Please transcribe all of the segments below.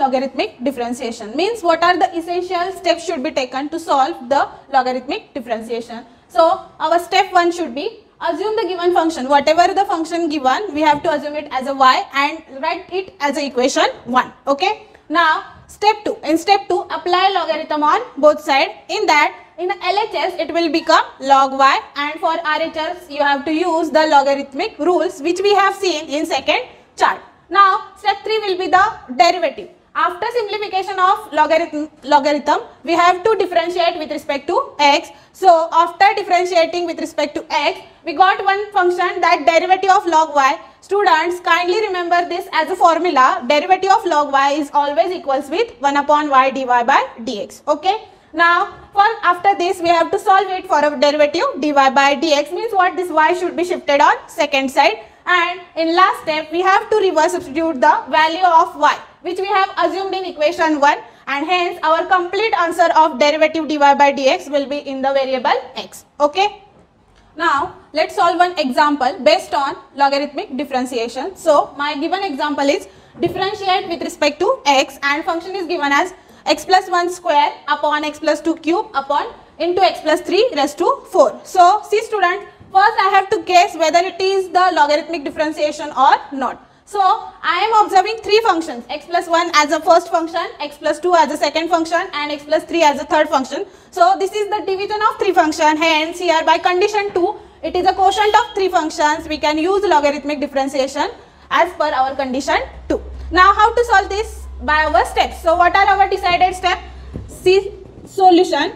logarithmic differentiation. Means what are the essential steps should be taken to solve the logarithmic differentiation. So our step 1 should be assume the given function. Whatever the function given, we have to assume it as a y and write it as a equation 1. Okay. Now step 2. In step 2, apply logarithm on both sides. In that, in LHS it will become log y, and for RHS you have to use the logarithmic rules which we have seen in second chart. Now step 3 will be the derivative. After simplification of logarithm, we have to differentiate with respect to x. So after differentiating with respect to x, we got one function, that derivative of log y. Students, kindly remember this as a formula. Derivative of log y is always equals with 1 upon y dy by dx. Okay. Now after this we have to solve it for a derivative dy by dx. Means what, this y should be shifted on second side, and in last step we have to reverse substitute the value of y which we have assumed in equation 1, and hence our complete answer of derivative dy by dx will be in the variable x. Okay. Now let's solve one example based on logarithmic differentiation. So my given example is differentiate with respect to x, and function is given as x plus 1 square upon x plus 2 cube upon into x plus 3 raised to 4. So see students, first I have to guess whether it is the logarithmic differentiation or not. So I am observing three functions, x plus 1 as a first function, x plus 2 as a second function, and x plus 3 as a third function. So this is the division of three functions. Hence here by condition 2, it is a quotient of three functions. We can use logarithmic differentiation as per our condition 2. Now how to solve this? By our steps. So what are our decided steps? See solution.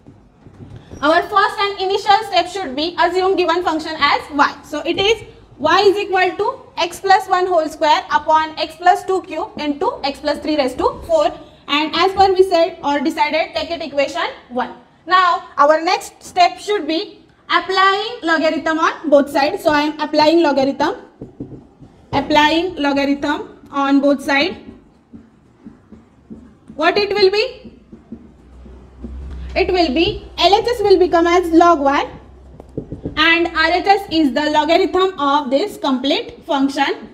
Our first and initial step should be assume given function as y. So it is y is equal to x plus 1 whole square upon x plus 2 cube into x plus 3 raised to 4, and as per we said or decided, take it equation 1. Now our next step should be applying logarithm on both sides. So I am applying logarithm on both sides. What it will be? It will be LHS will become as log y, and RHS is the logarithm of this complete function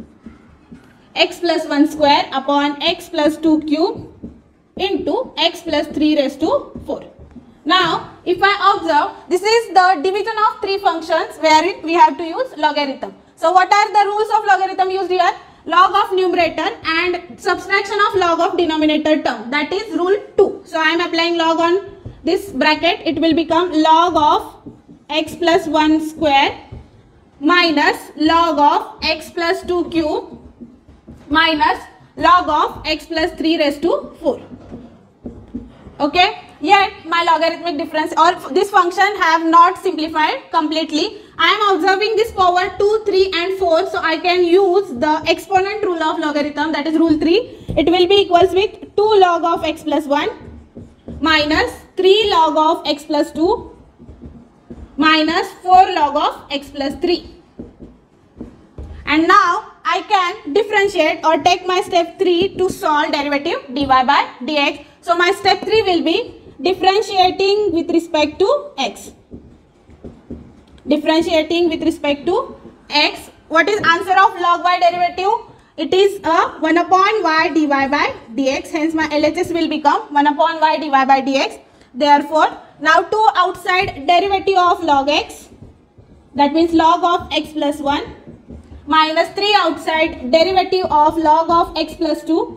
x plus 1 square upon x plus 2 cube into x plus 3 raised to 4. Now if I observe, this is the division of three functions wherein we have to use logarithm. So what are the rules of logarithm used here? Log of numerator and subtraction of log of denominator term, that is rule 2. So I am applying log on this bracket. It will become log of x plus 1 square minus log of x plus 2 cube minus log of x plus 3 raised to 4. Okay. Yet my logarithmic difference or this function have not simplified completely. I am observing this power 2, 3 and 4. So I can use the exponent rule of logarithm, that is rule 3. It will be equals with 2 log of x plus 1 minus 3 log of x plus 2 minus 4 log of x plus 3. And now I can differentiate or take my step 3 to solve derivative dy by dx. So my step 3 will be differentiating with respect to x. Differentiating with respect to x. What is answer of log y derivative? It is a 1 upon y dy by dx. Hence my LHS will become 1 upon y dy by dx. Therefore, now 2 outside derivative of log x, that means log of x plus 1 minus 3 outside derivative of log of x plus 2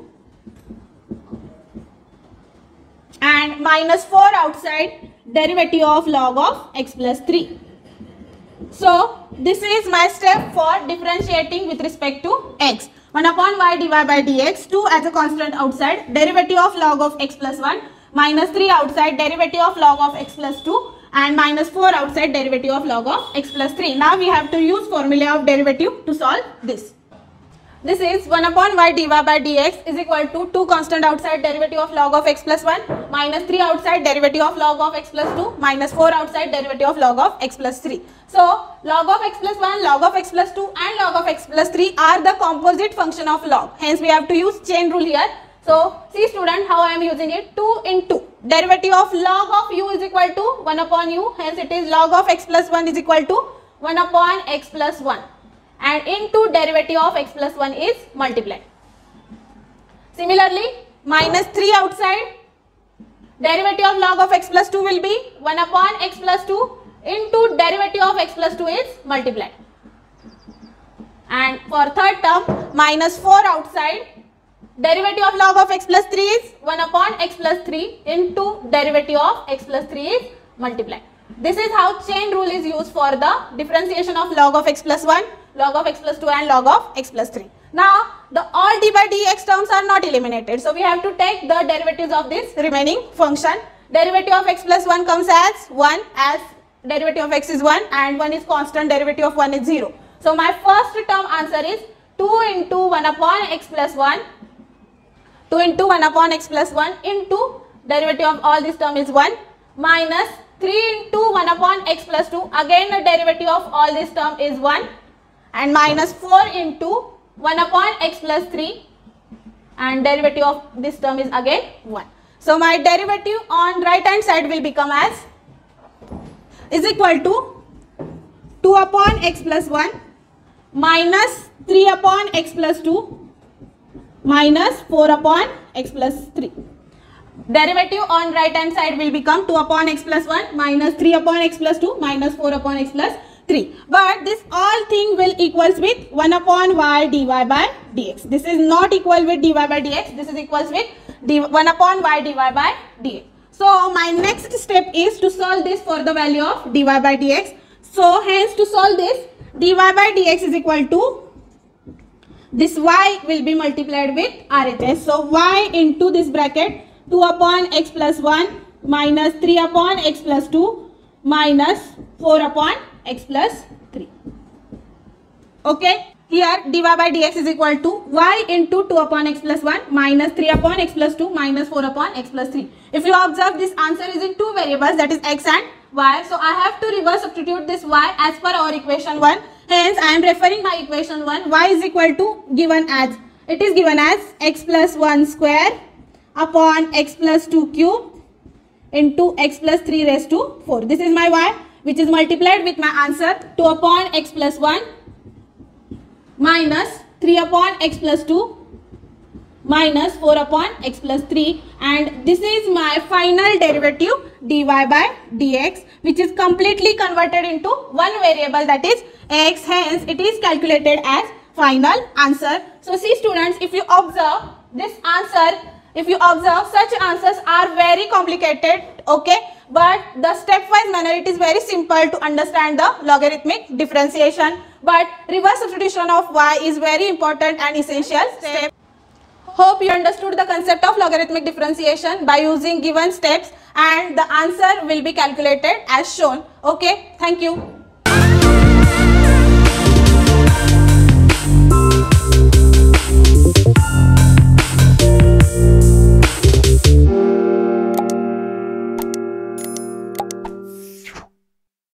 and minus 4 outside derivative of log of x plus 3. So this is my step for differentiating with respect to x. 1 upon y dy by dx, 2 as a constant outside, derivative of log of x plus 1, minus 3 outside, derivative of log of x plus 2 and minus 4 outside, derivative of log of x plus 3. Now we have to use formula of derivative to solve this. This is 1 upon y dy by dx is equal to 2 constant outside, derivative of log of x plus 1 minus 3 outside, derivative of log of x plus 2 minus 4 outside, derivative of log of x plus 3. So log of x plus 1, log of x plus 2 and log of x plus 3 are the composite function of log. Hence we have to use chain rule here. So see student how I am using it. 2 into derivative of log of u is equal to 1 upon u. Hence it is log of x plus 1 is equal to 1 upon x plus 1. And into derivative of x plus 1 is multiplied. Similarly, minus 3 outside, derivative of log of x plus 2 will be 1 upon x plus 2 into derivative of x plus 2 is multiplied. And for third term, minus 4 outside, derivative of log of x plus 3 is 1 upon x plus 3 into derivative of x plus 3 is multiplied. This is how chain rule is used for the differentiation of log of x plus 1, log of x plus 2 and log of x plus 3. Now, the all d by dx terms are not eliminated. So, we have to take the derivatives of this remaining function. Derivative of x plus 1 comes as 1, as derivative of x is 1 and 1 is constant, derivative of 1 is 0. So, my first term answer is 2 into 1 upon x plus 1, 2 into 1 upon x plus 1 into derivative of all this term is 1 minus 3 into 1 upon x plus 2, again the derivative of all this term is 1 and minus 4 into 1 upon x plus 3 and derivative of this term is again 1. So, my derivative on right hand side will become as is equal to 2 upon x plus 1 minus 3 upon x plus 2 minus 4 upon x plus 3. Derivative on right hand side will become 2 upon x plus 1 minus 3 upon x plus 2 minus 4 upon x plus 3. But this all thing will equals with 1 upon y dy by dx. This is not equal with dy by dx. This is equals with 1 upon y dy by dx. So, my next step is to solve this for the value of dy by dx. So, hence to solve this, dy by dx is equal to, this y will be multiplied with RHS. So, y into this bracket 2 upon x plus 1 minus 3 upon x plus 2 minus 4 upon x plus 3. Okay. Here dy by dx is equal to y into 2 upon x plus 1 minus 3 upon x plus 2 minus 4 upon x plus 3. If you observe, this answer is in two variables, that is x and y. So, I have to reverse substitute this y as per our equation 1. Hence, I am referring my equation 1. Y is equal to given as, it is given as x plus 1 square upon x plus 2 cube into x plus 3 raised to 4. This is my y, which is multiplied with my answer 2 upon x plus 1 minus 3 upon x plus 2 minus 4 upon x plus 3, and this is my final derivative dy by dx, which is completely converted into one variable, that is x. Hence, it is calculated as final answer. So, see students, if you observe this answer, if you observe, such answers are very complicated, okay, but the stepwise manner, it is very simple to understand the logarithmic differentiation, but reverse substitution of y is very important and essential step. Hope you understood the concept of logarithmic differentiation by using given steps, and the answer will be calculated as shown. Okay, thank you.